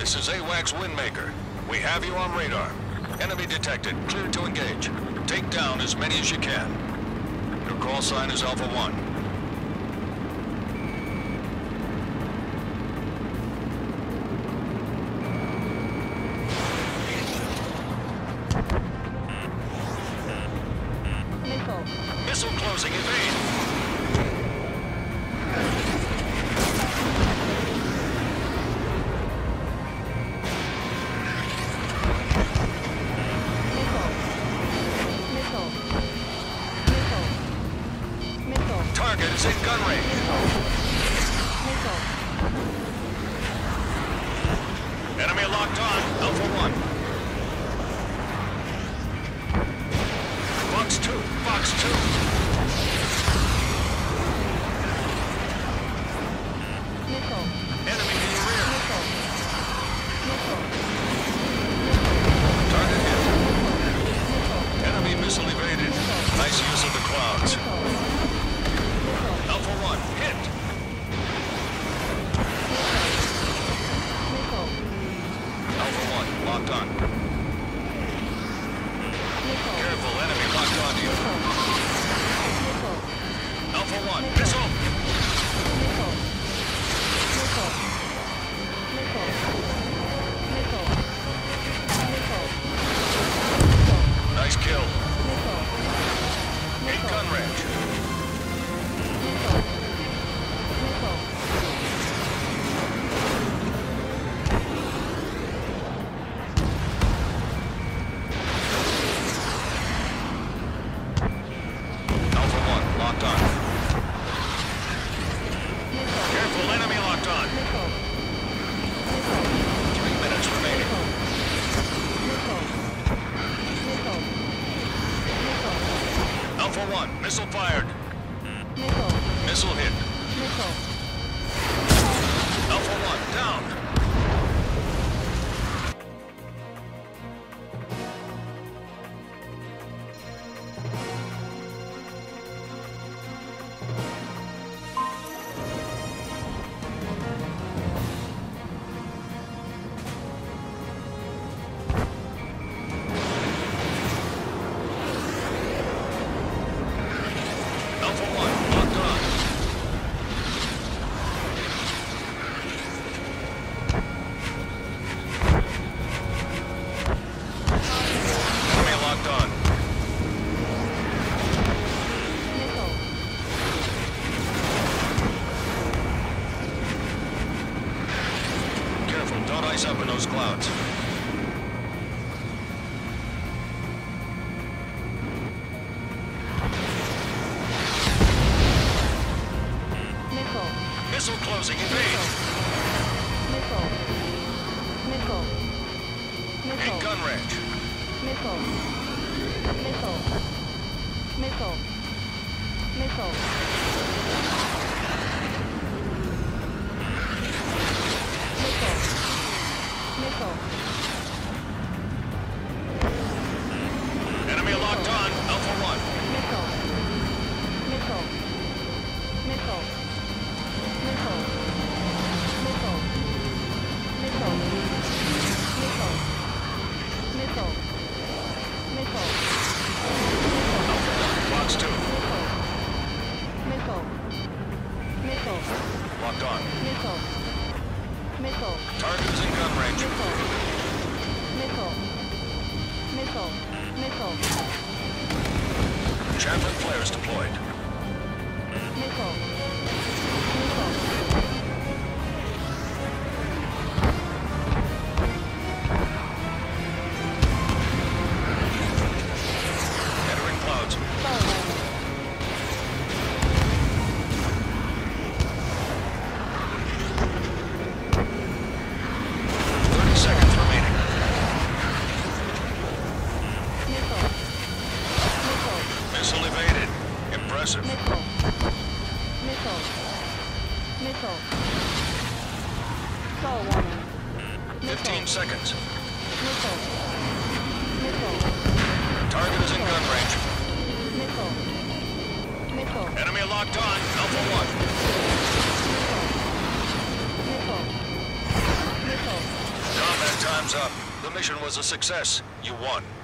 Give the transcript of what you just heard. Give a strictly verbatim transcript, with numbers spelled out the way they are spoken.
This is AWACS Windmaker. We have you on radar. Enemy detected. Clear to engage. Take down as many as you can. Your call sign is Alpha One. Missile. Missile closing. Evade. Target is in gun range. Missile. Enemy locked on. Alpha One. Fox Two. Fox Two. Missile. Enemy in your rear. Missile. Missile. Target hit. Missile. Enemy missile evaded. Nice use of the clouds. Missile. Alpha One. Hit. Missile. Alpha One. Locked on. Missile. Careful. Enemy locked on to you. Missile. Alpha One. Missile. Missile. Missile. Missile. Missile. Missile. Missile. Nice kill. Missile. In gun range. Missile. Missile. Alpha One. Locked on. Missile. Careful. Enemy locked on. Missile. Missile. Three minutes remaining. Missile. Missile. Missile. Alpha One. Missile fired. Missile. Missile hit. Missile. Alpha One. Down. Alpha One. Locked on. Enemy locked on. Missile. Careful. Don't ice up in those clouds. Missile. Missile closing. Evade. Missile. Missile. In Missile. gun range. Missile. Missile. Missile. Missile. Missile. Missile. Enemy locked on. Alpha One. Missile. Missile. Missile. Missile. Missile. Missile. Missile. Missile. Missile. Fox Two. Missile. Missile. Locked on. Missile. Missile. Target is in gun range. Missile. Missile. Missile. Missile. Champion flares deployed. Missile. Missile. Entering clouds. Forward. Thirty seconds remaining. Missile. Missile. Missile evaded. Impressive. Missile. Missile. Missile. Foul warning. Fifteen seconds. Missile. Missile. Target is in gun range. Missile. Missile. Enemy locked on. Alpha One. Missile. Missile. Time's up. The mission was a success. You won.